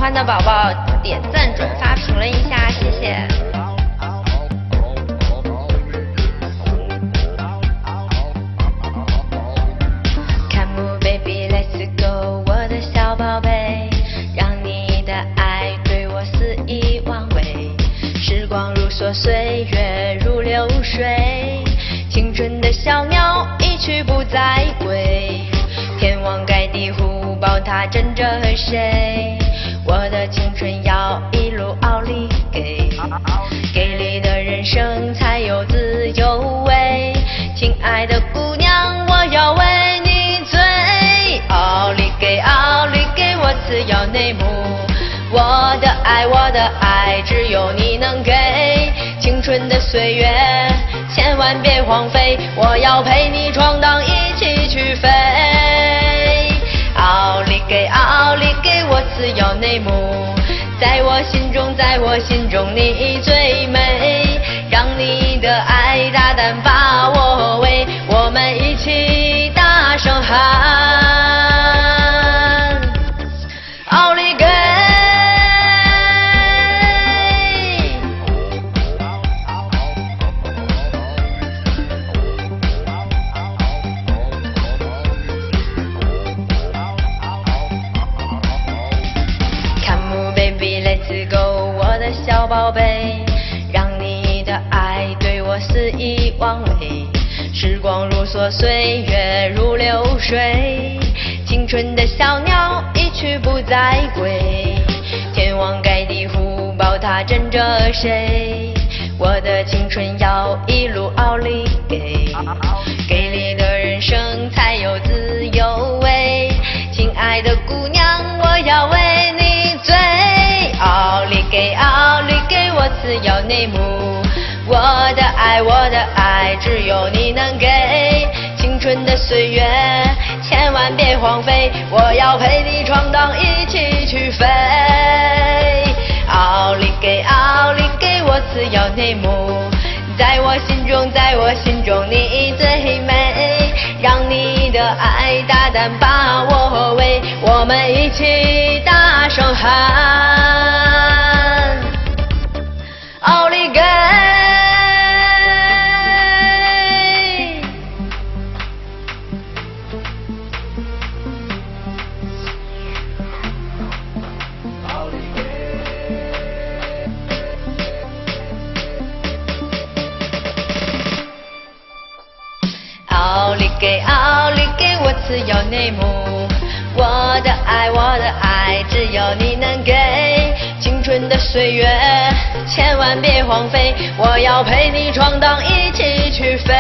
欢的宝宝点赞、转发、评论一下，谢谢。Come baby, let's go， 我的小宝贝，让你的爱对我肆意妄为。时光如梭，岁月如流水，青春的小鸟一去不再归。天王盖地，虎豹它枕着谁？我的青春要一路奥利给，给力的人生才有自由味。亲爱的姑娘，我要为你醉。奥利给，奥利给，我自有内幕。我的爱，只有你能给。青春的岁月，千万别荒废。我要陪你闯荡，一起去飞。奥利给，奥利给，我自有内幕。在我心中，在我心中，你最美。让你的爱大胆把我围，我们一起大声喊。奥利给。Let's go， 我的小宝贝，让你的爱对我肆意妄为。时光如梭，岁月如流水，青春的小鸟一去不再归。天王盖地，虎豹它枕着谁？我的青春要一路奥利给，给力的人生才有自由味。亲爱的姑娘，我要为你醉。奥利给，奥利给，我自有内幕。我的爱，只有你能给。青春的岁月，千万别荒废。我要陪你闯荡，一起去飞。奥利给，奥利给，我自有内幕。在我心中，在我心中，你最美。让你的爱大胆把我围，我们一起大声喊。奥利给。奥利给，奥利给，我自有内幕。我的爱，只有你能给。青春的岁月，千万别荒废。我要陪你闯荡，一起去飞。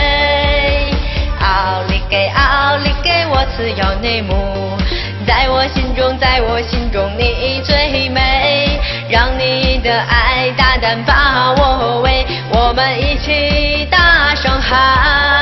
奥利给，奥利给，我自有内幕。在我心中，在我心中，你最美。让你的爱大胆把我围，我们一起大声喊。